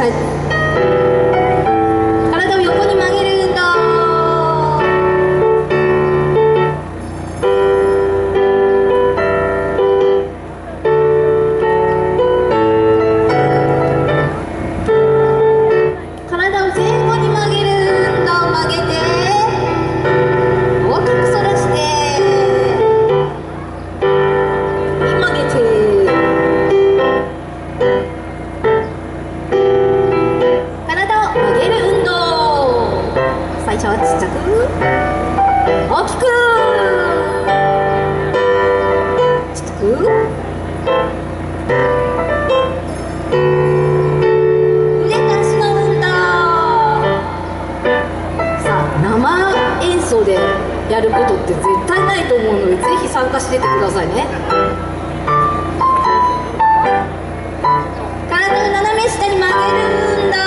体を横に曲げる運動。体を前後に曲げる運動。曲げて大きく反らして曲げて最初はちっちゃく大きくちっちゃく腕と足の運動。さあ生演奏でやることって絶対ないと思うので、ぜひ参加してってくださいね。体を斜め下に曲げる運動。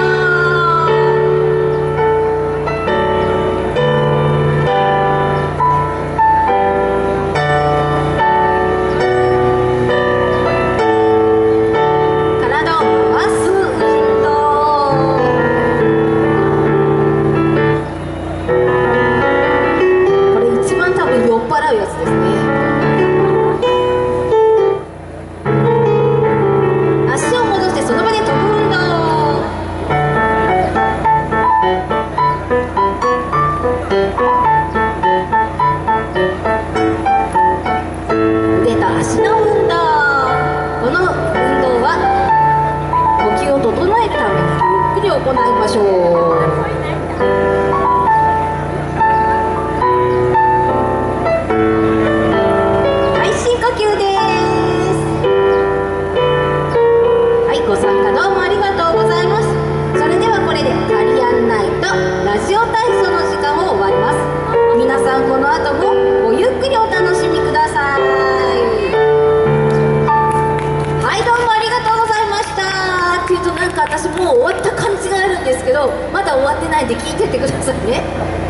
やつですね。足を戻してその場で飛ぶ運動。腕と足の運動。この運動は呼吸を整えるためにゆっくり行いましょう。ご参加どうもありがとうございます。それではこれでカリアンナイトラジオ体操の時間を終わります。皆さんこの後もごゆっくりお楽しみください。はい、どうもありがとうございましたっていうと、なんか私もう終わった感じがあるんですけど、まだ終わってないんで聞いてってくださいね。